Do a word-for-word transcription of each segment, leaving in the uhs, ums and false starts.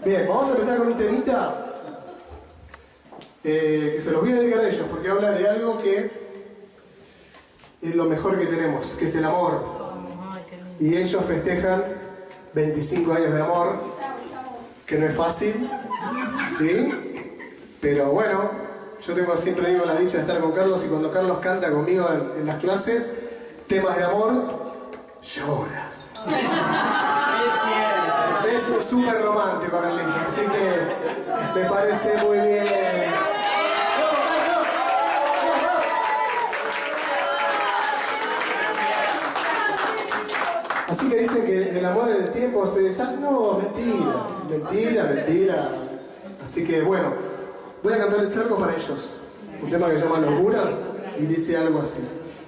Bien, vamos a empezar con un temita eh, que se los voy a dedicar a ellos, porque habla de algo que es lo mejor que tenemos, que es el amor. Y ellos festejan veinticinco años de amor, que no es fácil, ¿sí? Pero bueno, yo tengo, siempre digo, la dicha de estar con Carlos, y cuando Carlos canta conmigo en, en las clases temas de amor, llora. Es un súper romántico, Carlito, así que me parece muy bien. Así que dicen que el amor en el tiempo se deshace. No, mentira, mentira, mentira. Así que bueno, voy a cantarles algo para ellos. Un tema que se llama Locura y dice algo así.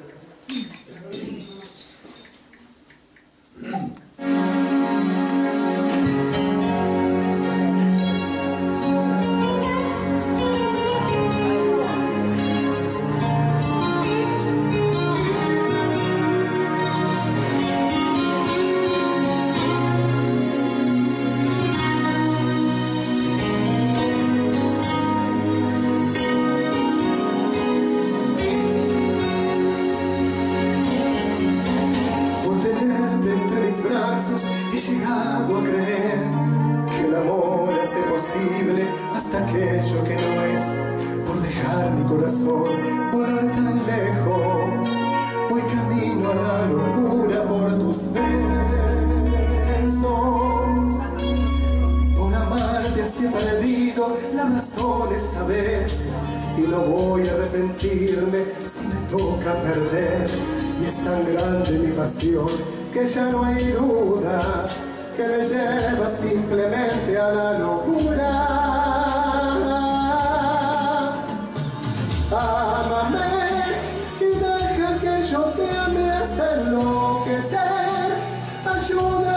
He llegado a creer que el amor hace posible hasta aquello que no es. Por dejar mi corazón volar tan lejos, voy camino a la locura por tus besos. Por amarte así perdido la razón esta vez, y no voy a arrepentirme si me toca perder. Y es tan grande mi pasión que ya no hay duda, que me lleva simplemente a la locura. Ámame y deja que yo te ame hasta enloquecer. Ayuda